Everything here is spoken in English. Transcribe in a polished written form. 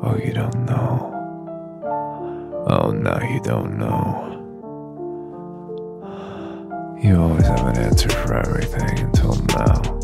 Oh, you don't know. Oh, no, you don't know. You always have an answer for everything until now.